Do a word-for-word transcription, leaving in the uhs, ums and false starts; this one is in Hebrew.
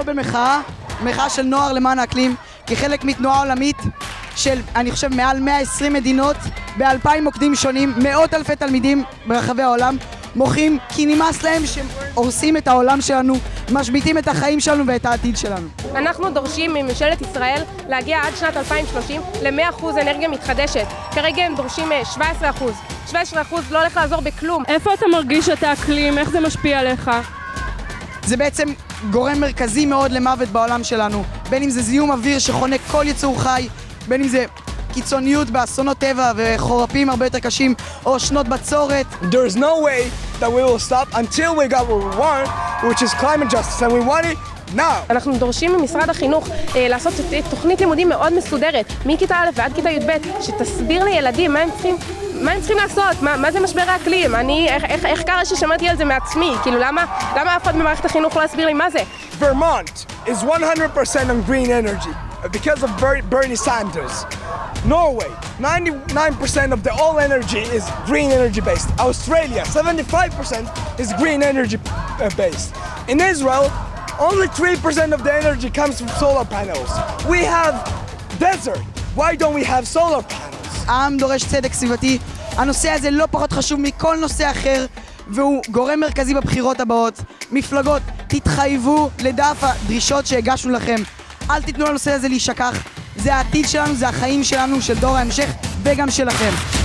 במחאה, מחאה של נוער למען האקלים, כחלק מתנועה עולמית של, אני חושב, מעל מאה ועשרים מדינות, באלפיים מוקדים שונים, מאות אלפי תלמידים ברחבי העולם, מוחים כי נמאס להם שהורסים את העולם שלנו, משביתים את החיים שלנו ואת העתיד שלנו. אנחנו דורשים מממשלת ישראל להגיע עד שנת אלפיים ושלושים ל-מאה אחוז אנרגיה מתחדשת. כרגע הם דורשים שבע עשרה אחוז. שבע עשרה אחוז לא הולך לעזור בכלום. איפה אתה מרגיש את האקלים? איך זה משפיע עליך? זה בעצם גורם מרכזי מאוד למוות בעולם שלנו, בין אם זה זיהום אוויר שחונק כל יצור חי, בין אם זה קיצוניות באסונות טבע וחורפים הרבה יותר קשים, או שנות בצורת. There's no way that we will stop until we got what we want, which is climate justice, and we want it now. אנחנו דורשים ממשרד החינוך אה, לעשות תוכנית לימודים מאוד מסודרת, מכיתה א' ועד כיתה י"ב, שתסביר לילדים מה הם צריכים, מה הם צריכים לעשות, מה, מה זה משבר האקלים. אני, איך, איך, איך קרה ששמעתי על זה מעצמי? כאילו, למה, למה אף אחד במערכת החינוך לא הסביר לי מה זה? Vermont is one hundred percent on green energy because of Bernie Sanders. Norway, ninety-nine percent of the all energy is green energy based. Australia, seventy-five percent is green energy based. In Israel, only three percent of the energy comes from solar panels. We have desert. Why don't we have solar panels? העם דורש צדק סביבתי. הנושא הזה לא פחות חשוב מכל נושא אחר, והוא גורם מרכזי בבחירות הבאות. מפלגות, תתחייבו לדף הדרישות שהגשנו לכם. אל תיתנו לנושא הזה להישכח. זה העתיד שלנו, זה החיים שלנו, של דור ההמשך וגם שלכם.